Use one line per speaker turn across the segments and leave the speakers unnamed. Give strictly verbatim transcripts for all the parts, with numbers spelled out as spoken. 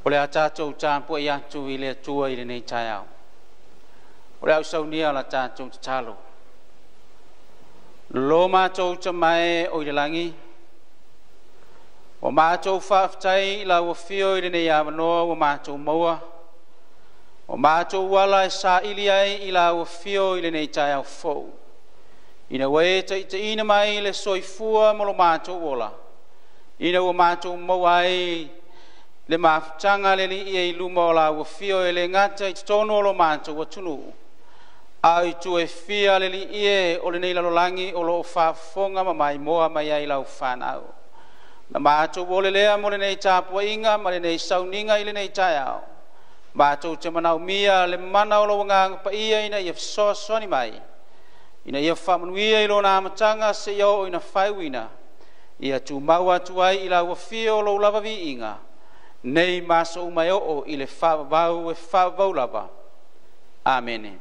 o le tātou tāpua i atu i le atua i le nei tai au. O le au saunia o la tātou te talo. Lo mātou ta mai o i le langi. O mātou whaafitai i la uafio i le nei amanoa o mātou maua. O mātou wala e sa ili ai i la uafio i le nei tai au fau. Ina wae ta ita ina mai le soifua mo lo mātou ola. Ina o mātou maua ai le mafutanga le li i luma o la uafio e le ngata i tono o lo mātou atunu. A i tu e fia le li i o le nei lalolangi o lo whaafonga ma mai moa mai ai lau whanau. Na mātou o le lea mo le nei tāpua inga ma le nei sauninga i le nei tai au. Mātou te manau mia le mana o lo wanga pa ia ina i fsoa soni mai. Ina ia whamanuia i lo na amatanga se iau o ina whaiwina. Ia tu maua tu ai i la uafio o lo lava vi inga. Nei maso umai o i le whaavau e whaavau lava. Amen.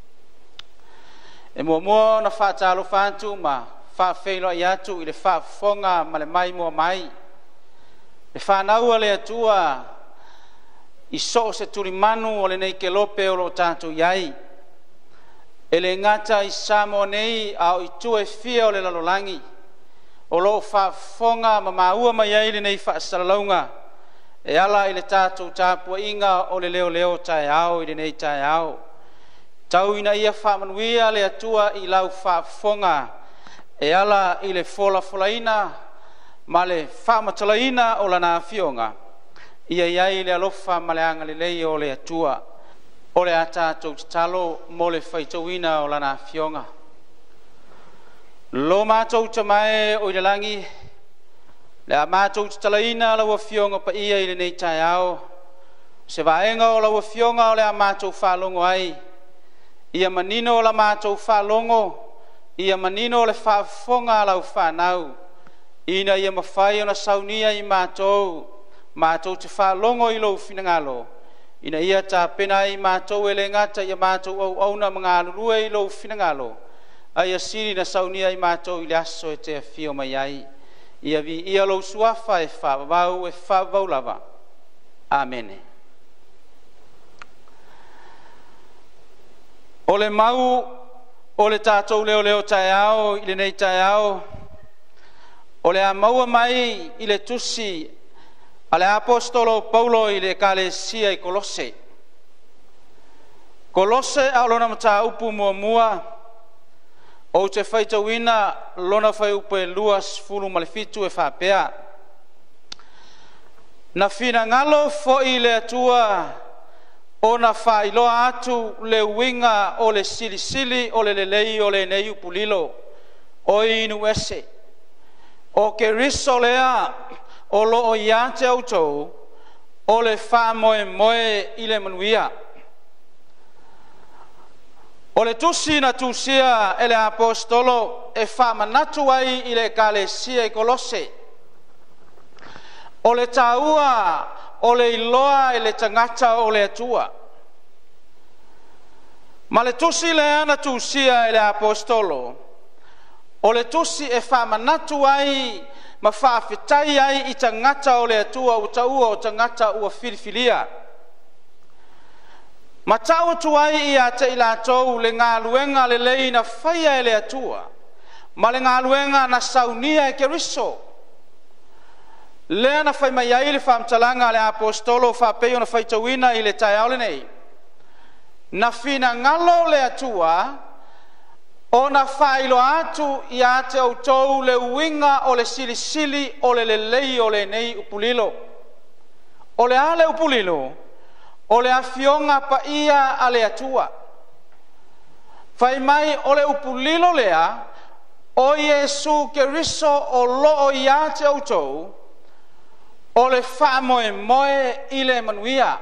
E mua mua na whaatalo whantu ma whaafeilo i atu i le whaafonga ma le mai mua mai. Le whanaua le atua i so se turi manu o le nei ke lope o lo tātou iai. E le ngata i samo nei au i tu e fia o le lalolangi. O lo whaafonga ma maua mai ai le nei whaasalaunga. E ala i le tātou tāpua inga o le leo leo tai au i le nei tai au. Tau ina ia whamanuia le atua i lau whaafonga. E ala i le fola folaina ma le whamatalaina o lana fionga. Ia iai le alofa ma le anga le lei o le atua. O le tātou talo mo le whaitauina o lana fionga. Lo mātou tamae o i le langi. Le a mātou talaina la fionga pa ia i le nei tai au. Se vaenga o la fionga o le a mātou whalongo ai. Ia manino o la mātou whalongo. Ia manino o le whaafonga lau whanau. Ina ia mawhai o na saunia i mātou. Mātou te whalongo i lo finangalo. Ina ia ta pena i mātou e le ngata ia mātou au auna mga alurua i lo finangalo. Aia siri na saunia i mātou i le aso e te fio mai ai. Ia vi ia lo suafa e whaavau e whaavau lava. Amen. O le mau, o le tātou leo leo tai au, i le nei tai au. O le a maua mai i le tusi, a le apostolo Paulo i le kalesia i Kolose. Kolose a lona mata upu mua mua, o te whaitawina lona whai upe luas fulu malefitu e whapea. Na whina ngalo fo i le atua o na whailoa atu le winga o le sili sili o le lelei o le nei upulilo o inu ese. O ke riso lea o lo o iate autou o le wha moe moe i le manuia. O le tusi na tusia e le apostolo e wha manatu ai i le kalesia i Kolose. O le taua o le iloa e le tangata o le atua. Ma le tusi le ana tusia e le apostolo. O le tusi e wha manatu ai ma whaafetai ai i tangata o le atua o taua o tangata ua filifilia. Ma tau tu ai i a te ilatou le ngā luenga le lei na whaia e le atua. Ma le ngā luenga na saunia e keriso. Lea na whai mai ai le whaamtalanga le apostolo whapeo na whaitawina i le tai aole nei. Na whina ngalo le atua o na whailo atu i a te autou le uinga o le sili sili o le lelei o le nei upulilo. O le ale upulilo. O le afionga pa ia a le atua. Whai mai o le upulilo lea o Iesu Keriso o loo i a te autou o le wha moe moe i le manuia.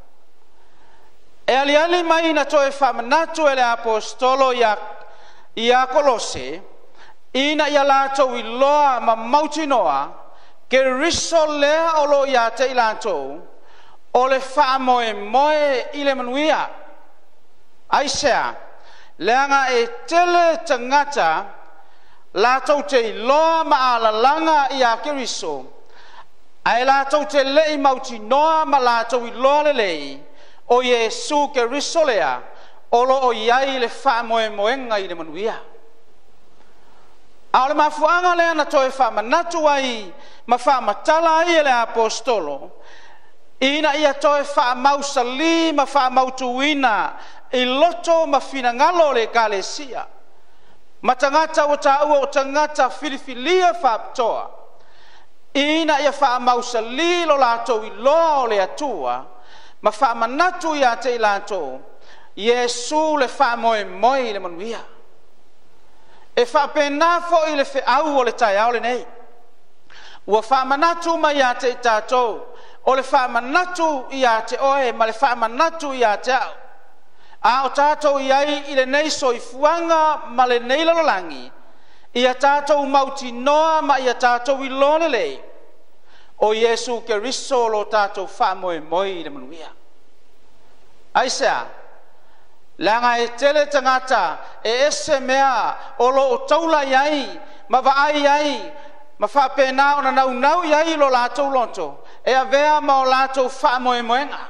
E ali ali mai na toe wha manatu e le apostolo i a, i a Kolose, ina i a lātou i loa ma mautinoa, ke riso lea o lo i a te i lātou, o le wha moe moe i le manuia. Aisea, leanga e tele tangata, lātou te i loa ma ala langa i a Keriso, ai la tau te lei mauti noa ma la tau i loa le lei o Yesu ke risolea o lo o iai le wha moe moenga i le manuia. A o le mafuanga lea na toe wha manatu ai ma wha matala ai e le apostolo ina ia toe wha mausali ma wha mautuina i loto ma fina ngalo le kalesia ma tangata o ta ua o tangata filifilia wha ptoa ina ia wha mausali lo lato i loa o le atua ma wha manatu ia te i lato Yesu le wha moe moe le manuia e wha penafo i le whiau o le tai au le nei ua wha manatu ma ia te i tātou o le wha manatu ia te oe ma le wha manatu ia te au a o tātou iai i le nei soifuanga ma le nei lalolangi ia tātou mauti noa ma ia tātou i lole lei o Yesu ke riso lo tātou wha moe moe i le manuia aisea langa e tele tangata e ese mea o lo o taula iai ma vaai iai ma wha pena o na nau nau iai lo lātou lonto e a vea ma o lātou wha moe moenga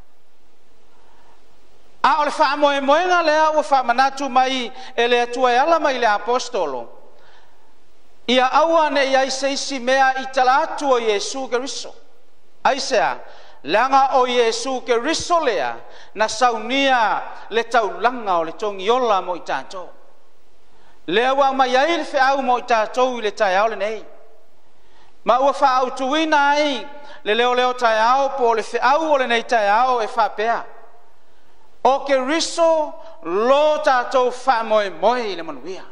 a o le wha moe moenga lea ua wha manatu mai e le atua e ala mai le apostolo ia aua ne iai seisi mea i tala atu o Yesu ke riso aisea langa o Yesu ke riso lea na saunia le taulanga o le tongi ola mo i tātou lea wa mai ai le whiau mo i tātou i le tai au le nei ma ua wha au tuina ai le leo leo tai au po le whiau o le nei tai au e wha pea o ke riso lo tātou wha moe moe i le manuia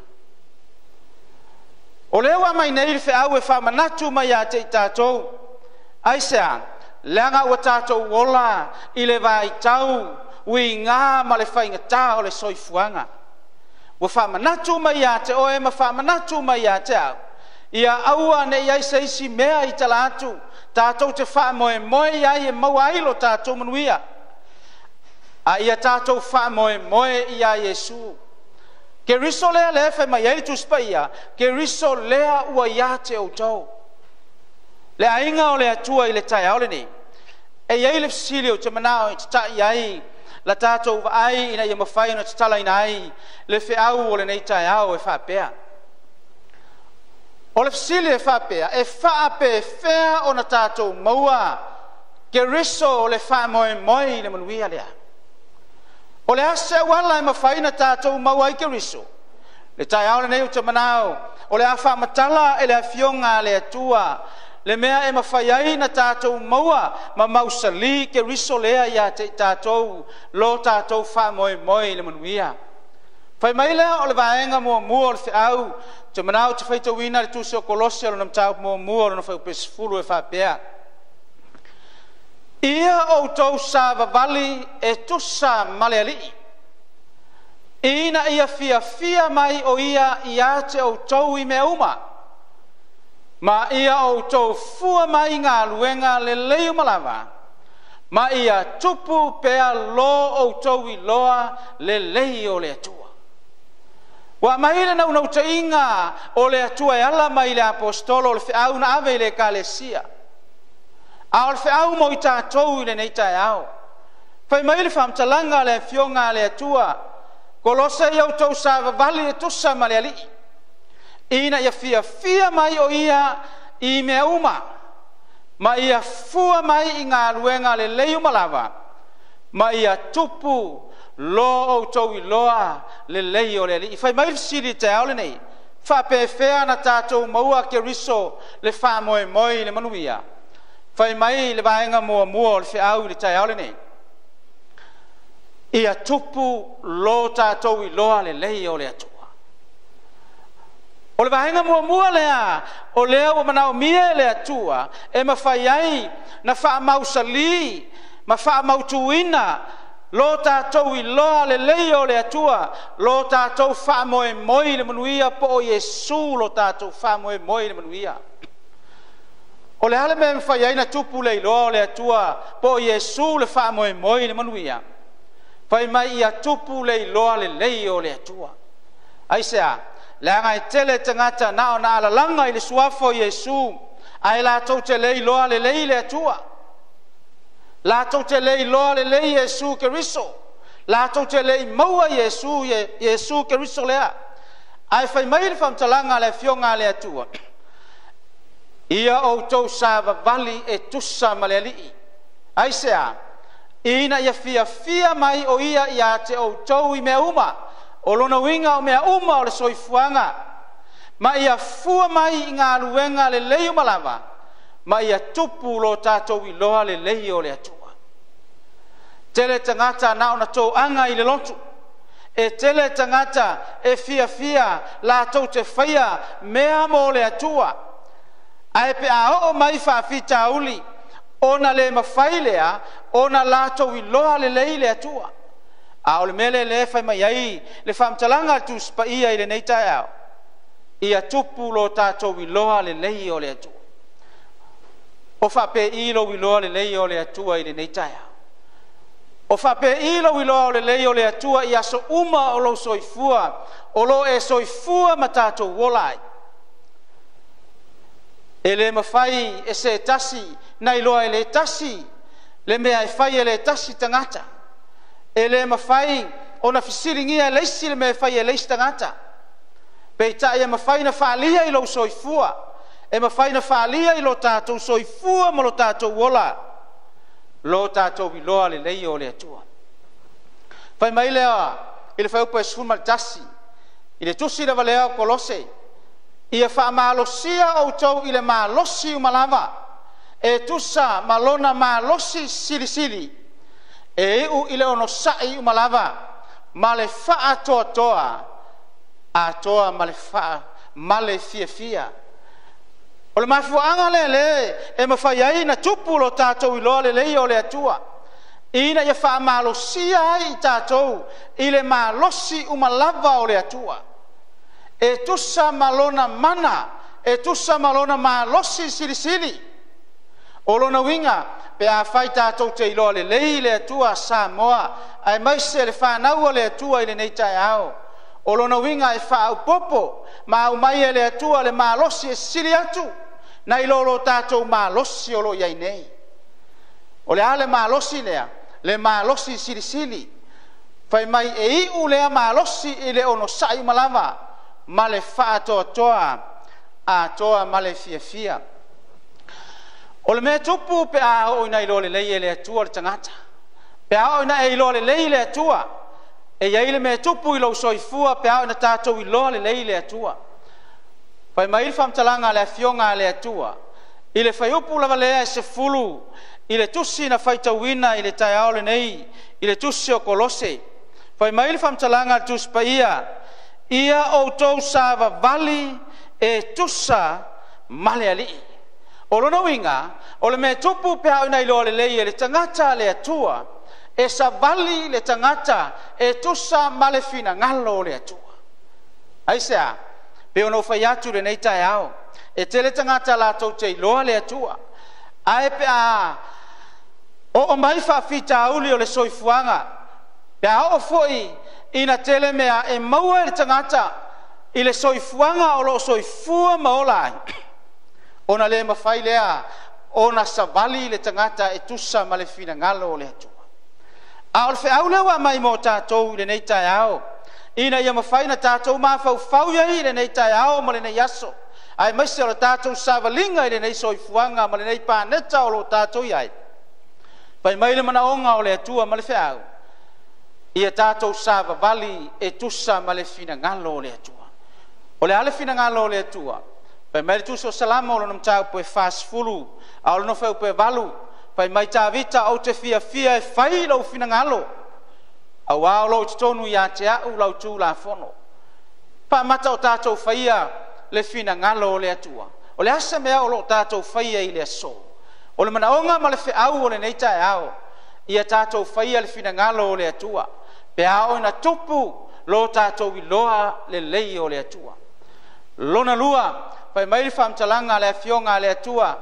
o lea wa mai nei le whiau e wha manatu mai a te i tātou aisea langa ua tātou ola i le vai tau ui ngā ma le whainga tā o le soifuanga ua wha manatu mai a te oe ma wha manatu mai a te au ia aua ne iai seisi mea i tala atu tātou te wha moe moe iai e maua ilo tātou manuia a ia tātou wha moe moe ia Yesu ke riso lea lea whai mai ei tu spaia ke riso lea ua ia te au tau le ainga o le atua i le tai au le ni e iai le fisili o te manao i te ta iai la tātou wa ai ina ia mawhai na te tala ina ai le whiau o le nei tai au e whapea o le fisili e whapea e whape whea o na tātou maua ke riso o le wha moe moe le manuia lea o le ase wala e mawhai na tātou maua i ke riso le tai au le nei o te manao o le a wha matala e le a fionga le atua le mea e mawhai ai na tātou maua ma mausali ke riso lea ia te tātou lo tātou wha moe moe le manuia whai mai lea o le vaenga mua mua o le whiau te manao te whaita wina le tūse o Kolosia lo nam tau mua mua o na whai pesifulu e whapea ia o tau sa vavali e tusa maleali ina ia fia fia mai o ia ia te o tau i mea uma ma ia o tau fua mai ngā luenga le leo malawa ma ia tupu pea lo o tau i loa le leo le atua wa mai le nau nau te inga o le atua e ala mai le apostolo o le whiau na ave le kalesia a o le whiau mo i tātou i le nei tai au whai mai le whamtalanga le fionga le atua Kolose i au tau sa vavali e tusa maleali ina ia fia fia mai o ia i mea uma ma ia fua mai i ngā luenga le leo malawa ma ia tupu lo o tau i loa le leo le li fai mai siri te au le nei fa pe fea na tātou maua ke riso le wha moe moe le manuia fai mai le vaenga mua mua le whiau le tai au le nei ia tupu lo tātou i loa le leo le atua o le vahenga mua mua lea o lea o manao mia le atua e mawhai ai na wha mausali ma wha mautuina lo tātou i loa le leo le atua lo tātou wha moe moe le manuia po o Yesu lo tātou wha moe moe le manuia o le hale me mawhai ai na tupu le loa le atua po o Yesu le wha moe moe le manuia fai mai ia tupu le loa le leo le atua aisea le anga i tele tangata na o na alalanga i le suafo Yesu ai la tau te lei loa le lei le atua la tau te lei loa le lei Yesu Keriso la tau te lei maua Yesu Yesu Keriso lea ai fai mai le famtalanga le fionga le atua ia o tau sa vali e tusa maleli ai sea ina ia fia fia mai o ia ia te o tau i mea uma o lona winga o mea uma o le soifuanga ma ia fua mai i ngā luenga le lei o malava ma ia tupu lo tātou i loa le lei o le atua tele tangata na ona tau anga i le lotu e tele tangata e fia fia la tau te whaia mea mo le atua ai pe a o mai whawhita uli ona le mawhailea ona la tau i loa le lei le atua a o le mele le whai mai ai le whamtalanga tu spa ia i le neitai au ia tupu lo tātou i loa le lei o le atua o whape i lo i loa le lei o le atua i le neitai au o whape i lo i loa o le lei o le atua i aso uma o lo soifua o lo e soifua ma tātou wolai e le mawhai e se tasi nai loa e le tasi le mea e whai e le tasi tangata e le mawhai o na fisiringia e leisi le mea whai e leisi tangata pe ta e mawhai na whaalia i lo soifua e mawhai na whaalia i lo tātou soifua ma lo tātou wola lo tātou i loa le lei o le atua whai mai lea i le whaupa e sfuma le tasi i le tusi le valea o kolose ia whaamalosia o tau i le malosi umalava e tusa malona malosi sili sili e u i le ono sai umalava ma le wha toa toa a toa ma le wha ma le fia fia o le mafuanga le le e mawhai ai na tupu lo tātou i loa le lei o le atua ina ia whaamalosia ai tātou i le malosi umalava o le atua e tusa malona mana e tusa malona malosi sili sili o lona winga pe a whai tātou te iloa le lei le atua Samoa ai maise le whanaua le atua i le neitai ao o lona winga e whaau popo ma au mai e le atua le malosi e sili atu na ilolo tātou malosi o lo iai nei o le ale malosi lea le malosi sili sili whai mai e iu lea malosi i le ono sai malava ma le wha toa toa a toa ma le fia fia o le mea tupu pe a o ina ilo le lei e le atua le tangata pe a o ina e ilo le lei le atua e iai le mea tupu ilo soifua pe a o ina tātou ilo le lei le atua pai mai le whamtalanga le afionga le atua i le whaiupu lava lea e se fulu i le tusi na whaitawina i le tai ao le nei i le tusi o kolose pai mai le whamtalanga le tuspa ia ia o tou sava vali e tusa male ali o lona winga o le mea tupu pe au nei loa le lei e le tangata le atua e sa vali le tangata e tusa male fina ngalo le atua ai sea pe ono fai atu le nei tai ao e te le tangata la tau te loa le atua ai pe a o o mai fa fita uli o le soifuanga pe a o foi ina tele mea e maua le tangata i le soifuanga o lo soifua maola ona le mawhai lea ona savali le tangata e tusa ma le fina ngalo o le atua a o le whaau lewa mai mo tātou i le nei tai ao ina ia mawhai na tātou ma fau fau iai i le nei tai ao ma le nei aso ai maise o le tātou savalinga i le nei soifuanga ma le nei pāneta o lo tātou iai pai mai le manaonga o le atua ma le whaau ia tātou sava vali e tusa ma le fina ngalo o le atua o le ale fina ngalo o le atua pai mai le tusa o salama o lo namtau po e fast fulu a o lo no fau po e valu pai mai tā vita au te fia fia e whai lau fina ngalo a wao lau te tonu i a te au lau tū la fono pa mata o tātou whaia le fina ngalo o le atua o le asa mea o lo tātou whaia i le aso o le manaonga ma le whiau o le neitai ao ia tātou whaia le fina ngalo o le atua pe ao ina tupu lo tātou i loa le lei o le atua lona lua pai mai le whamtalanga le afionga le atua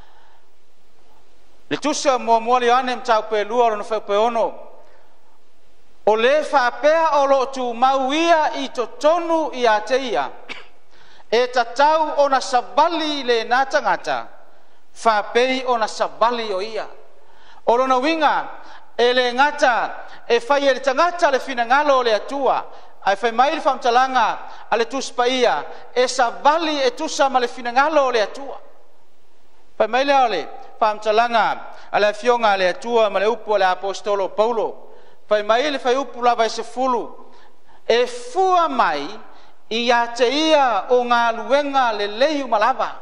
le tusa mua mua le ane mtau pe lua o na whau pe ono o le whapea o lo tu mauia i to tonu i a te ia e tatau o na savali le nā tangata whapei o na sabali o ia. O lona winga, e le ngata, e whai e le tangata le fina ngalo o le atua, ai whai mai le whamtalanga a le tuspa ia, e sabali e tusa ma le fina ngalo o le atua. Whai mai le ole, whamtalanga a le fionga le atua ma le upu le apostolo Paulo. Whai mai le whai upu lava i se fulu, e fua mai i a te ia o ngā luenga le lehu malava.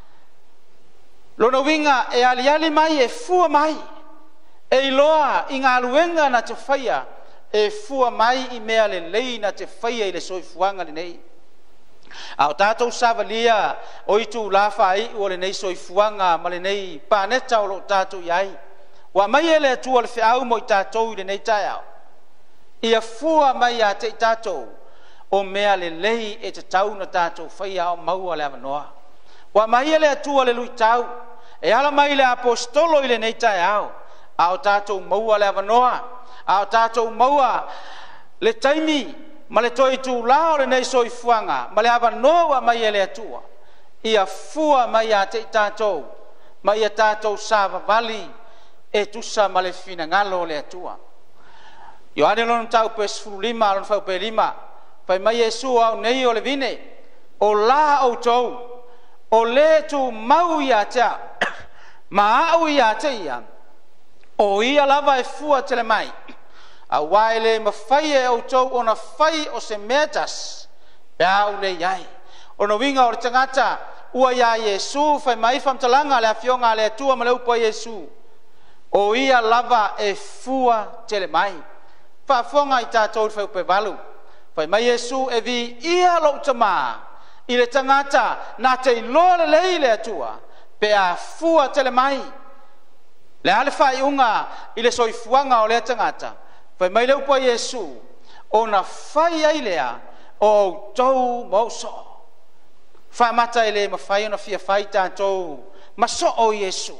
Lona winga e ali ali mai e fua mai, e iloa i ngā luenga na te whaia, e fua mai i mea le lei na te whaia i le soifuanga le nei. Ao tātou savalia o i tū lafa ai o le nei soifuanga ma le nei pāneta o lo tātou iai. Wa mai e le atua le whiau mo i tātou i le nei tai au. Ia fua mai a te tātou o mea le lei e te tau na tātou whaia o maua le avanoa. Wa mai e le atua le lui tau, e ala mai le apostolo i le nei tai au. Ao tātou maua le avanoa, ao tātou maua le taimi, ma le toi tū lao le nei soifuanga, ma le avanoa wa mai e le atua. Ia fua mai a te tātou, ma ia tātou sava vali, e tusa ma le fina ngalo le atua. Ioane lonu tau pe sfuru lima, lonu fau pe lima, pai mai Yesu au nei o le vine, o la au tau, o le tu mau ia tea, ma au ia te ia, o ia lava e fua tele mai, a waile ma fai e au tau o na fai o se metas, pe au le iai, o na winga o le tangata, ua ia Yesu, fai mai famtalanga le afionga le atua ma le upa Yesu, o ia lava e fua tele mai, fa fonga i tātou fai upe valu, fai mai Yesu e vi ia lo tama, i le tangata na te iloa le lei le atua, pe a fua tele mai, le ale fai unga i le soifuanga o le tangata, fai mai le upa Yesu, o na fai ai lea, o tau mauso, fa mata i le ma fai ona fia fai tātou, ma so o Yesu,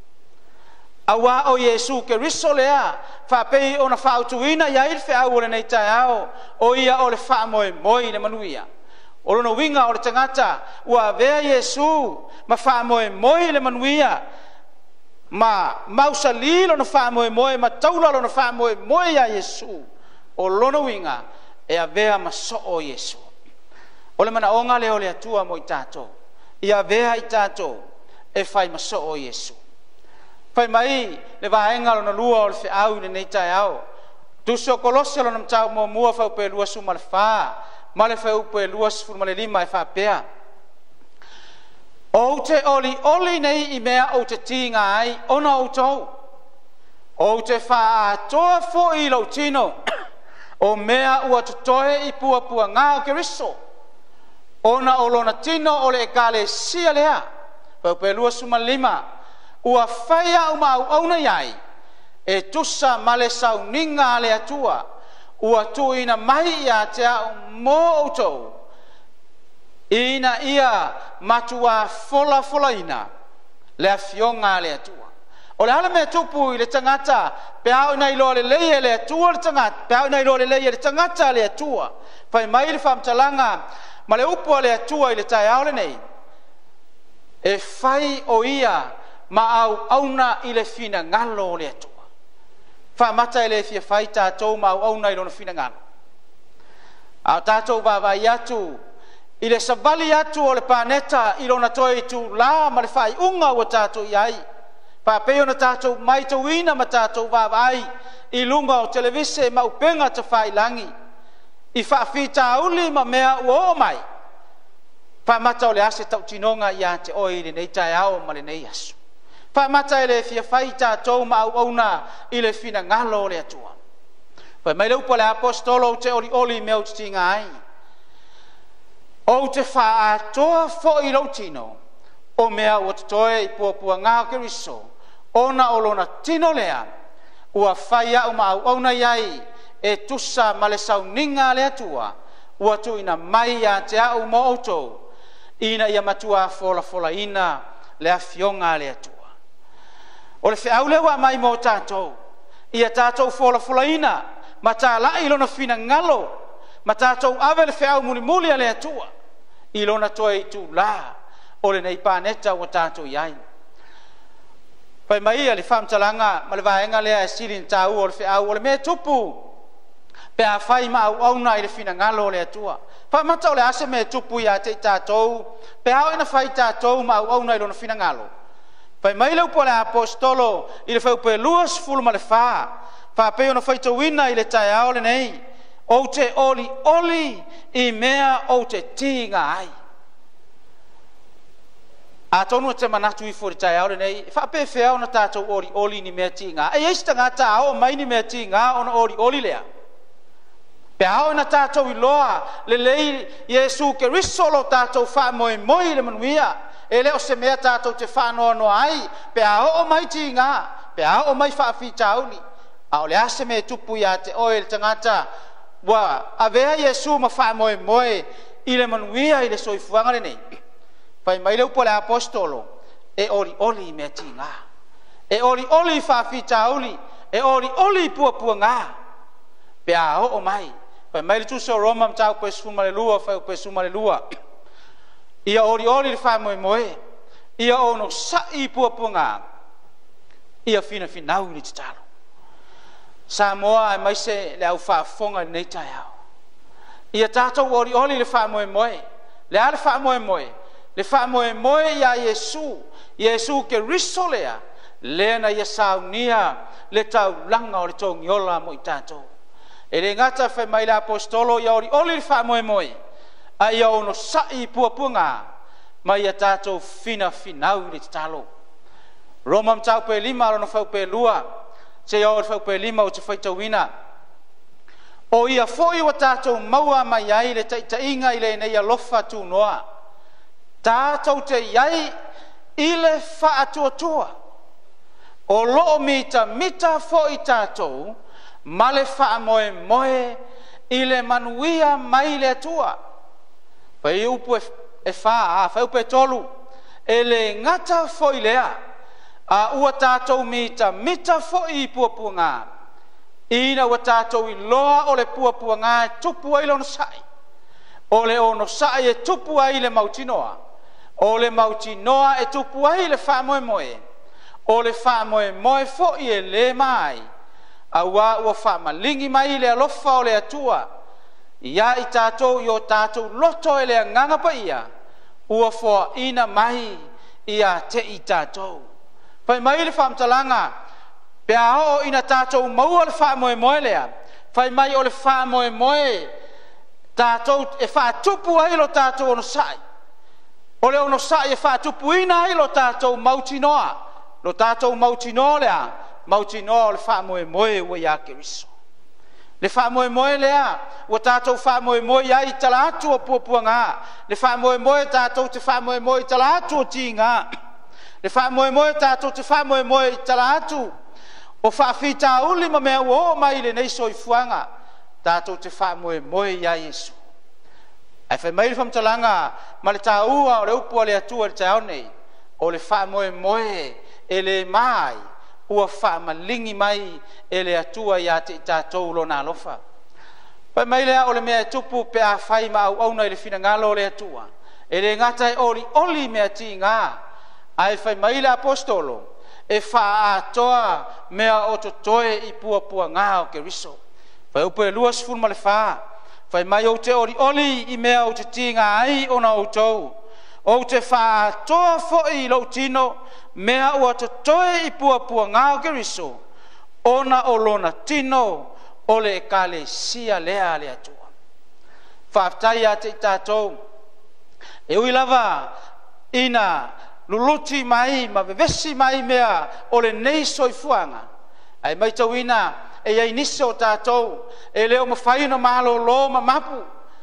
awa o Yesu ke riso lea, fa pei ona fa utuina ia il fe au le nei tai ao, o ia o le fa moe moe le manuia. O lono winga o le tangata, ua vea Yesu, ma fa moe moe le manuia, ma mausa li lono fa moe moe, ma taula lono fa moe moe ia Yesu. O lono winga, e a vea ma so o Yesu. O le mana onga leo le atua mo i tato, ia vea i tato, e fai ma so o Yesu. Fai mai le vaenga lona lua o le whiau le nei tai au. Tusi o kolose lona mtau mo mua fau pe lua su ma le wha, ma le fau pe lua su ma le lima e wha pea. O te oli oli nei i mea o te tinga ai, ona o tau. O te wha a toa fo i lau tino, o mea ua tutohe i pua pua ngā o ke riso. Ona o lona tino o le e kale sia lea, fau pe lua su ma le lima, ua whaia uma au auna iai, e tusa male sau ninga le atua, ua tuina mai ia te au mō autou, ina ia matua fola fola ina, le afionga le atua. O le hala mea tupu i le tangata, pe au nai loa le leia le atua le tangata, pe au nai loa le leia le tangata le atua, pai mai le whamtalanga, ma le upua le atua i le tai au le nei, e whai o ia, ma au auna i le fina ngalo le atua. Wha mata i le fia whai tātou ma au auna i lona fina ngalo. Au tātou wawai atu, i le savali atu o le pāneta i lona toi tu la ma le whai unga ua tātou iai. Pa peo na tātou mai tau ina ma tātou wawai i lunga o televise ma upenga ta whai langi. I whaafita uli ma mea ua o mai. Pa mata o le ase tau tinonga i a te oi le nei tai ao ma le nei asu. Pa mata ele fia fai tātou ma au auna i le fina ngalo le atua. Pa mai leupa le apostolo o te oli oli mea uti tinga ai. O te wha atoa fo i lau tino, o mea ua totoe i puapua ngā ke riso, ona o lona tino lea, ua whai au ma au auna iai, e tusa ma le sau ninga le atua, ua tu ina mai a te au mo autou, ina ia matua fola fola ina le afionga le atua. O le whiau lewa mai mo tātou, ia tātou fola fola ina, ma tā la i lona fina ngalo, ma tātou ave le whiau muli muli a le atua, i lona toi tu la, o le nei pāneta o tātou iai. pai mai ali fam talanga malvaenga le silin tau o fe au o me tupu pe a fai ma au na ile fina ngalo le atua pa mata le ase me tupu ya te tatou pe au ina fai tatou ma au na ile fina ngalo pai mai le po le apostolo ile fai pe luas fulu ma le fa pa pe ona fai to wina ile tai au le nei o te oli oli I mea o te tinga ai a tonu te manatu I fori tai au le nei fa pe fe au na tatou oli oli ni mea tinga e esta ngata au mai ni mea tinga ona oli oli lea pe au na tatou I loa le lei Yesu ke risolo tatou fa moi moi le manuia e le o se mea tatou te fa no no ai pe au o mai tinga pe au o mai fa fi tauli au le ase me tupu ya te oil tangata wa avea Yesu ma fa moe moe ile manuia ile soifuanga le nei pai mai le upo le apostolo e oli oli me tinga e oli oli fa fi tauli e oli oli pua pua nga pe a o mai pai mai le tu so Roma mtau pe suma le lua fa pe suma le lua ia oli oli le fa moe moe ia ono sa I pua pua nga ia fina finau ni talo Samoa ai mai se le au fa fonga nei tai au ia tatou ori oli le fa moe moe le ale fa moe moe le fa moe moe ya Yesu Yesu ke risolea le na ia saunia le tau langa o le tongiola mo I tatou e le ngata fe mai le apostolo ia ori oli le fa moe moe a ia ono sai puapunga mai ia tatou fina finau le talo Roma mtau pe lima alo no fau pe lua se ia o fau pe lima o te faitauina o ia foi wa tatou maua mai ai le taitainga I le nei alofa tu noa tatou te iai I le faatuatua o loo mita mita foi tatou ma le faa moe moe I le manuia mai le atua pai upu e faa a fai upe tolu e le ngata foi lea a ua tatou mita mita foi puapua ngā ina ua tatou I loa o le puapua ngā e tupu ai lono sai o le ono sai e tupu ai le mautinoa o le mautinoa e tupu ai le wha moe moe o le wha moe moe foi e le mai a ua ua wha malingi mai le alofa o le atua ia I tatou I o tatou loto e le nganga pa ia ua foa ina mai ia te I tatou pai mai le whaamtalanga pe ao ina tatou maua le wha moe moe lea pai mai o le wha moe moe tatou e wha tupu ai lo tatou ono sai o le ono sai e wha tupu ina ai lo tatou mautinoa lo tatou mautinoa lea mautinoa o le wha moe moe ua ia ke riso le wha moe moe lea ua tatou wha moe moe ai tala atu o puapua ngā le wha moe moe tatou te wha moe moe tala atu o ti ngā le fa moe moe tatou te fa moe moe tala atu o fa fita uli ma mea o mai le nei soifuanga tatou te fa moe moe ia Yesu ai fa mai le famtalanga ma le taua o le upu le atua le tau nei o le fa moe moe e le mai ua fa malingi mai e le atua ia te tatou lona alofa pa mai le o le mea tupu pe a fai ma au au nei le finangalo le atua e le ngata e oli oli mea ti ngā ai fai mai le apostolo e fa atoa mea o totoe I puapua ngā o ke riso fai upe luas fulu ma le fa fai mai o te ori oli I mea o te tinga ai o na outou o te fa atoa foi lo tino mea o totoe I puapua ngā o ke riso o na o lona tino o le kale sia lea le atua fa aftai a te tatou e ui lava ina luluti mai ma vevesi mai mea o le nei soifuanga ai mai tauina e ia inisi o tatou e leo mawhaina malo lo ma mapu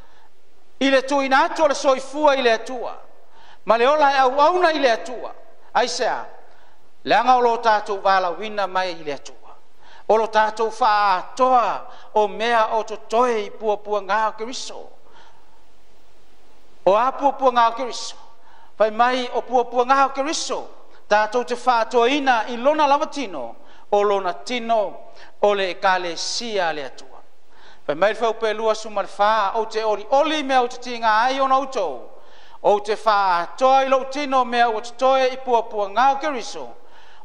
I le tuina atu o le soifua I le atua ma le ola e au auna I le atua ai sea le anga o lo tatou wala wina mai I le atua o lo tatou wha atoa o mea o totoe I puapua ngā o keriso o a puapua ngā o keriso pai mai o puapua ngā o keriso tatou te whaatoina I lona lavatino o lona tino o le ekalesia le atua pai mai whau pe lua suma le wha o te ori oli mea o te tinga ai o nautou o te whaatoa I lo tino mea o te toe I puapua ngā o keriso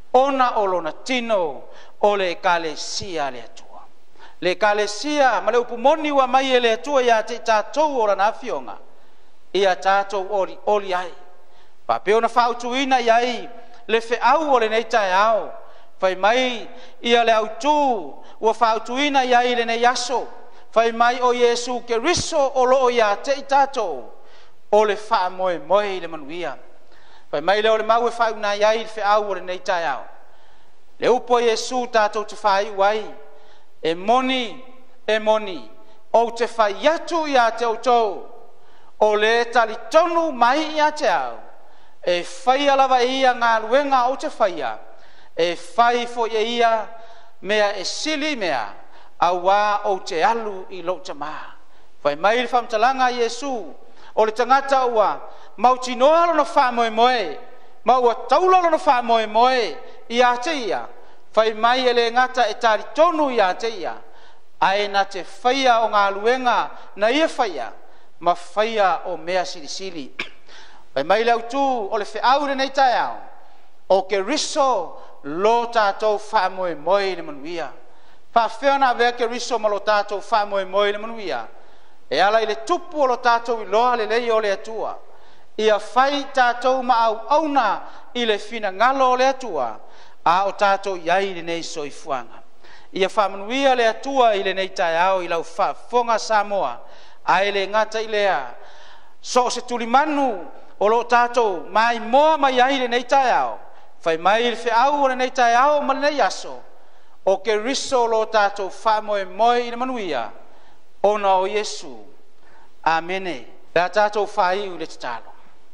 ona olona tino o le kalesia le atua. Le kalesia ma le upumoni wa mai le atua ia te tātou o lana fionga. Ia tātou ori oli ai. Pa peo na whautuina iai le whiau o le nei tae ao. Whai mai ia le autu ua whautuina iai le nei aso. Whai mai o Yesu ke riso o loo ia te i tātou o le wha moe moe le manuia. Whai mai leo le mau e whauna iai le whiau o le nei tae ao. Le upo Yesu tātou te whai uai. E moni, e moni. O te whai atu ia te autou. O le tali tonu mai ia te au. E whai alawa ia ngā luenga o te whaia. E whai fo ia mea e sili mea. A wā o te alu i lo te maa. Whai mai le whamtalanga Yesu. O le tangata ua. Mau tinoa lo na wha moe moe. Mau ua taula lo na wha moe moe. Ia te ia. Whai mai e le ngata e tari tonu ia te ia. Ae na te whaia o ngā luenga na ia whaia. Ma whaia o mea sili sili. Whai mai lau tū o le whiau le nei tae au. O ke riso lo tātou wha moe moe le manuia. Pa whiona vea ke riso ma lo tātou wha moe moe le manuia. E ala i le tupu o lo tātou i loa le lei o le atua. Ia whai tātou ma au auna i le fina ngalo o le atua. A o tātou iai le nei soifuanga. Ia wha manuia le atua i le nei tae au i lau wha fonga Samoa. Ai le ngata i lea. So se tuli manu o lo tātou mai moa mai ai le nei tae au. Whai mai le whiau o le nei tae au ma le nei aso. O ke riso lo tātou wha moe moe i le manuia. Ona o Yesu. Amene. Lea tātou whai u le tatalo.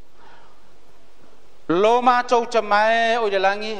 Lo mātou ta mai o le langi.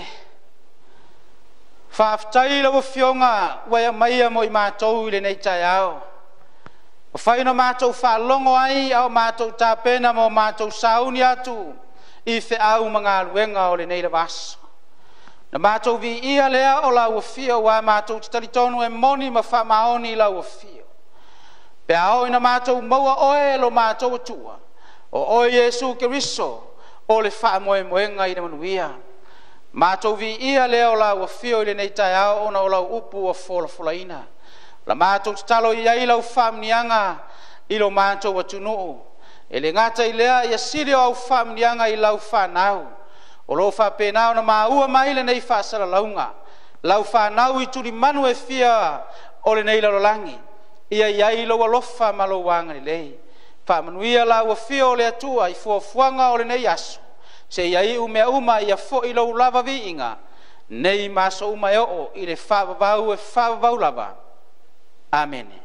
Whaaftai lawa fionga waya maia mo i mātou i le nei tae au. O whaina mātou whaalongo ai au mātou tāpena mo mātou sauni atu i whiau mga luenga o le nei la vaso. Na mātou vi ia lea o la uafio wa mātou titalitonu e moni ma whamaoni i la uafio. Pe ao ina mātou maua oe lo mātou atua. O oe Yesu Keriso o le whaamoe moenga i na manuia. Mātou vi ia lea o la uafio i le nei tae ao ona o la upu o fola folaina. La mātou talo i ai lau whamnianga i lo mātou atunuu. E le ngata i lea i asiri o au whamnianga i lau whanau. O lo whapenao na maua mai le nei whaasara launga. Lau whanau i turi manu e fia o le nei lalolangi. Ia i ai lau alofa ma lo wanga ni lei. Whamanuia lau a fia o le atua i fuafuanga o le nei aso. Se i ai umea uma i a fo i lau lava vi inga. Nei maso uma e o i le whavavau e whavavau lava. Amen.